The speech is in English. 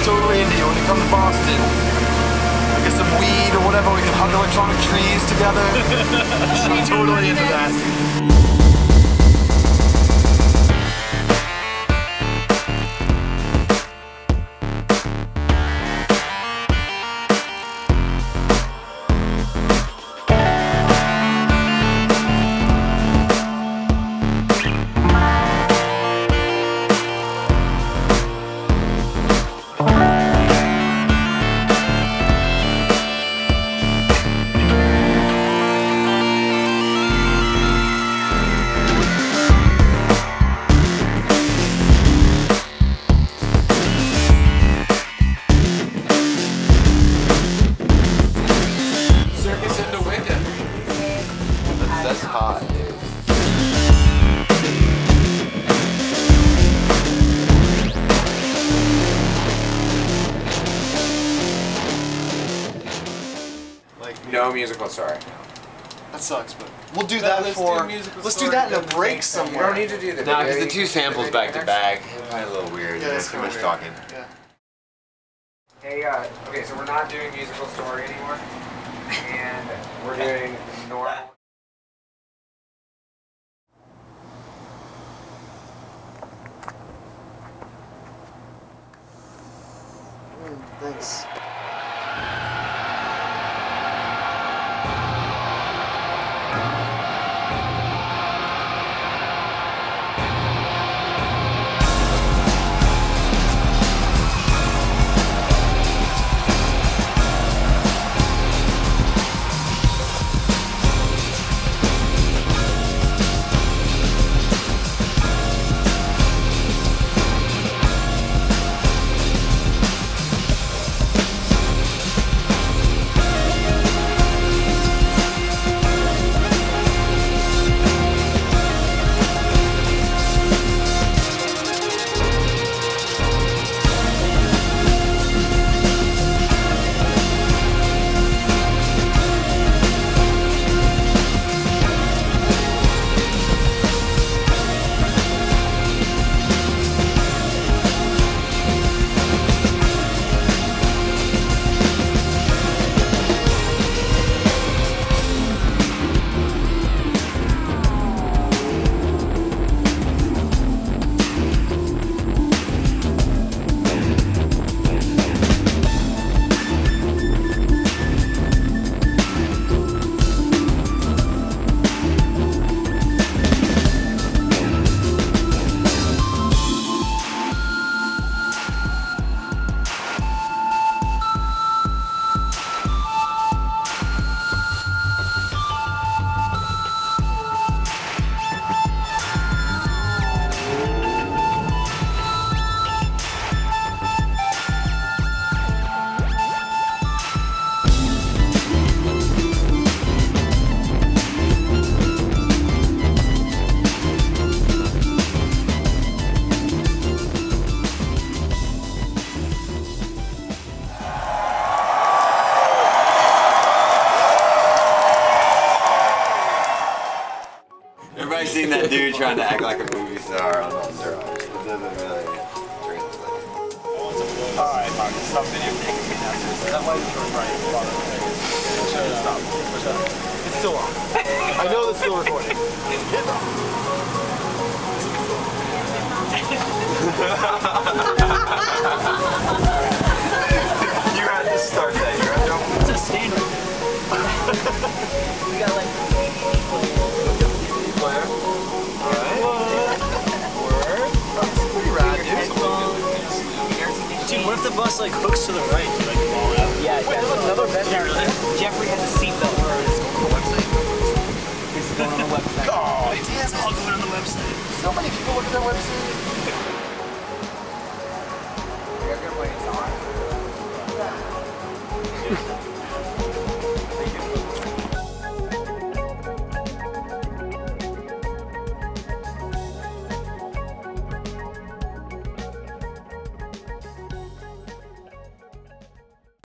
totally into you when you come to Boston. Get some weed or whatever, we can hug electronic trees together. I'm totally into that. That's hot, dude. Like no musical, sorry. That sucks, but we'll do that for. Let's do that in a break somewhere. We don't need to do that. No, because the two samples back to back, kind of a little weird. Yeah, There's too much talking. Yeah. Hey, okay, so we're not doing musical story anymore, and we're doing normal. Thanks. Everybody's seen that dude trying to act like a movie star on steroids. It doesn't really translate. Alright, Mark, stop videotaping me now. That light is right. Stop. It's still on. I know it's still recording. You had to start that. You had to. It's a stand right there. We got like Player. Alright. Word. That's pretty rad, dude. dude, what if the bus like hooks to the right? You, like fall out? Yeah, wait, there's another bed here. Jeffrey has a seatbelt for his website. This is going on the website. Oh, it's all going on the website. So many people look at that website. You guys gonna play a song?